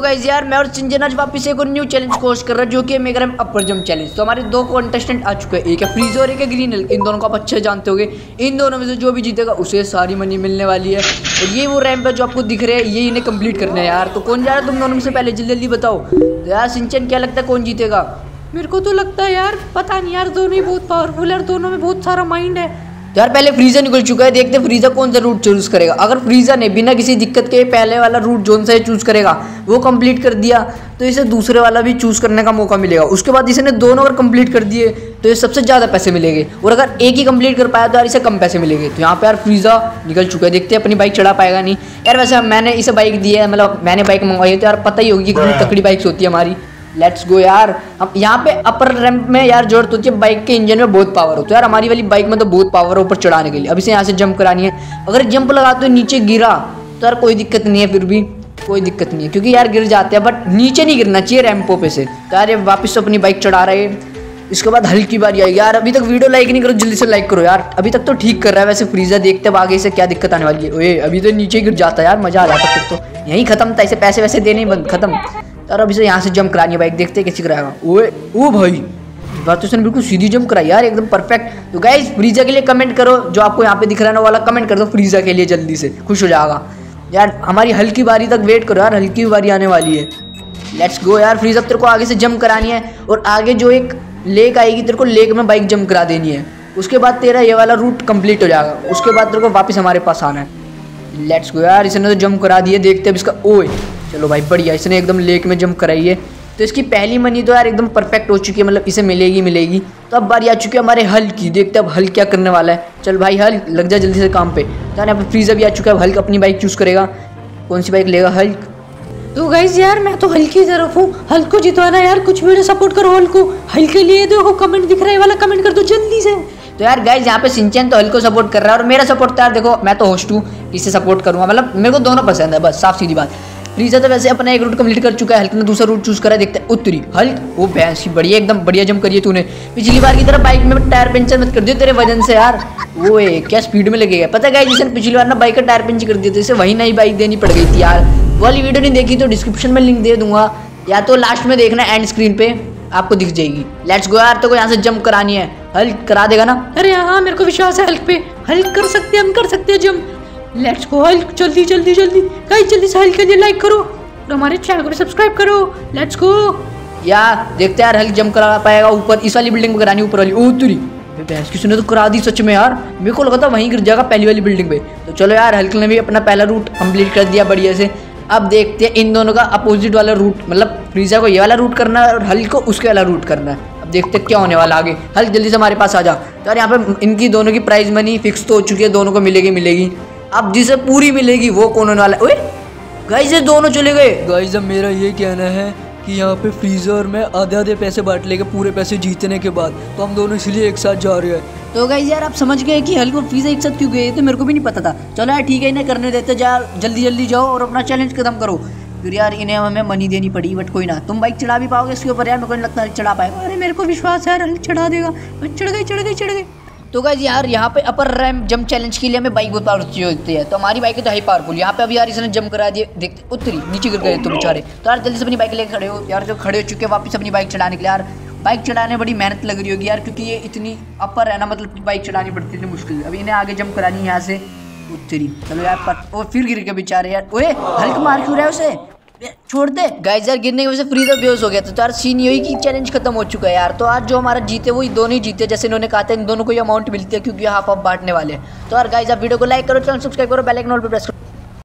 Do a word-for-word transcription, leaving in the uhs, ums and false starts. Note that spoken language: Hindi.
गाइस यार मैं और सिंजन आज वापस एक और न्यू चैलेंज कोर्स कर रहा है जो कि mega ramp upper jump challenge. तो हमारे दो कंटेस्टेंट आ चुके हैं, एक है फ्रीजर और एक है ग्रीन हिल। इन दोनों को आप अच्छे जानते होंगे। इन दोनों में से जो भी जीतेगा उसे सारी मनी मिलने वाली है। और ये वो रैम्प है जो आपको दिख रहे हैं, ये इन्हें कंप्लीट करना है यार। तो कौन जा रहा है तुम दोनों में से, पहले जल्दी जल्दी बताओ। तो यार सिंचन क्या लगता है कौन जीतेगा? मेरे को तो लगता है यार, पता नहीं यार, दोनों ही बहुत पावरफुल है, दोनों में बहुत सारा माइंड है। तो यार पहले फ्रीजर निकल चुका है, देखते हैं फ्रीजर कौन सा रूट चूज करेगा। अगर फ्रीजर ने बिना किसी दिक्कत के पहले वाला रूट जोन से चूज करेगा, वो कंप्लीट कर दिया, तो इसे दूसरे वाला भी चूज करने का मौका मिलेगा। उसके बाद इसने दोनों अगर कंप्लीट कर दिए तो ये सबसे ज़्यादा पैसे मिलेंगे, और अगर एक ही कंप्लीट कर पाया तो यार इसे कम पैसे मिलेंगे। तो यहाँ पे यार फ्रीजर निकल चुका है, देखते हैं अपनी बाइक चढ़ा पाएगा नहीं। यार वैसे मैंने इसे बाइक दी है, मतलब मैंने बाइक मंगवाई है, तो यार पता ही होगी कितनी तकड़ी बाइक्स होती है हमारी। लेट्स गो यार। अब यहाँ पे अपर रैंप में यार जरूरत होती है बाइक के इंजन में बहुत पावर हो, तो यार हमारी वाली बाइक में तो बहुत पावर है ऊपर चढ़ाने के लिए। अब इसे यहाँ से जंप करानी है। अगर जंप लगाते हो नीचे गिरा तो यार कोई दिक्कत नहीं है, फिर भी कोई दिक्कत नहीं है क्योंकि यार गिर जाते हैं, बट नीचे नहीं गिरना चाहिए रैंपों पे से। तो यार ये वापस से अपनी बाइक चढ़ा रहे हैं। इसके बाद हल्की बारी आई यार। अभी तक वीडियो लाइक नहीं करो, जल्दी से लाइक करो यार। अभी तक तो ठीक कर रहा है वैसे फ्रीजर, देखते हैं आगे से क्या दिक्कत आने वाली है। ओए अभी तो नीचे गिर जाता है यार, मजा आ जाता फिर तो। यहीं खत्म था, इसे पैसे वैसे देने ही बंद खत्म। यार अब इसे यहाँ से जंप करानी है बाइक, देखते हैं कैसे कराएगा। ओए ओ भाई, बात तो इसने बिल्कुल सीधी जंप कराई यार, एकदम परफेक्ट। तो गाइस फ्रीजर के लिए कमेंट करो, जो आपको यहाँ पे दिख रहा है ना वाला कमेंट कर दो फ्रीजर के लिए, जल्दी से खुश हो जाएगा यार। हमारी हल्की बारी तक वेट करो यार, हल्की बारी आने वाली है। लेट्स गो यार। फ्रीजर तेरे को आगे से जंप करानी है, और आगे जो एक लेक आएगी तेरे को लेक में बाइक जंप करा देनी है। उसके बाद तेरा ये वाला रूट कंप्लीट हो जाएगा, उसके बाद तेरे को वापस हमारे पास आना है। लेट्स गो यार। इसने तो जंप करा दिए, देखते हैं इसका। ओए चलो भाई बढ़िया, इसने एकदम लेक में जंप कराई है। तो इसकी पहली मनी तो यार एकदम परफेक्ट हो चुकी है, मतलब इसे मिलेगी मिलेगी। तो अब बारी आ चुकी है हमारे हल की, देखते हैं अब हल क्या करने वाला है। चल भाई हल लग जा जल्दी से काम पे। तो यहाँ पे फ्रीजर भी आ चुका है, हल्क अपनी बाइक चूज करेगा। कौन सी बाइक लेगा हल्क? तो गाइस यार मैं तो हल्क की तरफ हूँ, हल्क को जितवाना यार, कुछ वीडियो सपोर्ट करो हल्क को। हल्क के लिए देखो कमेंट दिख रहा है वाला, कमेंट कर दो जल्दी से। तो यार गाइज यहाँ पे सिंचन तो हल्क को सपोर्ट कर रहा है, और मेरा सपोर्ट तो यार देखो मैं तो होस्ट हूँ, इसे सपोर्ट करूँगा, मतलब मेरे को दोनों पसंद है, बस साफ सीधी बात। फ्रीजर तो वैसे अपना एक रूट कंप्लीट कर चुका है, हल्क ने दूसरा रूट चूज करा है, देखते हैं। उत्तरी हल्क, वो भैंस बढ़िया, एकदम बढ़िया जंप करिए तूने। पिछली बार की तरह बाइक में टायर पंचर मत कर दियो तेरे वजन से यार, वो क्या स्पीड में लगेगा। पता है जिसने पिछली बार ना बाइक का टायर पंचर कर दिया था, इसे वही नई बाइक देनी पड़ गई थी यार। वो वाली वीडियो नहीं देखी तो डिस्क्रिप्शन में लिंक दे दूंगा, या तो लास्ट में देखना एंड स्क्रीन पे आपको दिख जाएगी। लेट्स गो यार। तो यहाँ से जंप करानी है, हल्क करा देगा ना? अरे हाँ मेरे को विश्वास है हल्क पे, हल्क कर सकते हैं, हम कर सकते हैं जंप। लेट्स गो हल्क, जल्दी जल्दी जल्दी गाइस, जल्दी से हल्क के लिए लाइक करो और हमारे चैनल को सब्सक्राइब करो। लेट्स गो यार, देखते हैं यार हल्क जंप करा पाएगा ऊपर। इस वाली बिल्डिंग पे करानी, ऊपर वाली। ओ तुरी भैंस किसी ने तो करा दी सच में यार, मेरे को लगा था वहीं गिर जाएगा पहली वाली बिल्डिंग पे। तो चलो यार हल्क ने भी अपना पहला रूट कंप्लीट कर दिया बढ़िया से। अब देखते हैं इन दोनों का अपोजिट वाला रूट, मतलब फ्रीजर को ये वाला रूट करना है और हल्क को उसके वाला रूट करना है। अब देखते हैं क्या होने वाला आगे। हल्क जल्दी से हमारे पास आ जा। तो यार यहाँ पे इनकी दोनों की प्राइज मनी फिक्स तो हो चुकी है, दोनों को मिलेगी मिलेगी। अब जिसे पूरी मिलेगी वो कौन होने वाला है? ओए गाइस ये दोनों चले गए। गाइस अब मेरा ये कहना है कि यहाँ पे फ्रीजर में आधे आधे पैसे बांट लेंगे पूरे पैसे जीतने के बाद, तो हम दोनों इसलिए एक साथ जा रहे हैं। तो गाइस यार आप समझ गए कि हल्क और फ्रीजर एक साथ क्यों गए, तो मेरे को भी नहीं पता था। चलो यार ठीक है, इन्हें करने देते जा, जल्दी जल्दी जाओ और अपना चैलेंज खत्म करो। फिर यार इन्हें हमें मनी देनी पड़ी, बट कोई ना, तुम बाइक चढ़ा भी पाओगे इसके ऊपर यार, मेरे को नहीं लगता चढ़ा पाएगा। अरे मेरे को विश्वास है यार हल्क चढ़ा देगा। चढ़ गए चढ़ गए चढ़ गए। तो गाइस यार यहाँ पे अपर रैम्प जंप चैलेंज के लिए हमें बाइक बहुत पावरफुल होती है, तो हमारी बाइक तो हाई पावरफुल। यहाँ पे अभी यार इसने जंप करा दिए, देखते उत्तरी नीचे गिर गए तो बेचारे। तो यार जल्दी से अपनी बाइक लेकर खड़े हो यार, जो खड़े हो चुके हैं वापस अपनी बाइक चलाने के लिए। यार बाइक चलाने बड़ी मेहनत लग रही होगी यार, क्योंकि ये इतनी अपर है ना, मतलब बाइक चलानी पड़ती है मुश्किल। अभी इन्हें आगे जंप करानी है यहाँ से उत्तरी। चलो यार पर और फिर गिर गए बेचारे यार। ओए हल्क मार क्यों रहा है उसे, छोड़ दे। गाइस यार गिरने की वजह से फ्रीजर बेहोश हो गया था। तो यार सीन यही कि चैलेंज खत्म हो चुका है यार। तो आज जो हमारा जीते वही दोनों ही जीते, जैसे इन्होंने कहा था इन दोनों को ये अमाउंट मिलती है क्योंकि हाफ हाफ बांटने वाले हैं। तो यार गाइस आप वीडियो को लाइक करो, चैनल सब्सक्राइब करो, बेल आइकन ऑल पे प्रेस करो।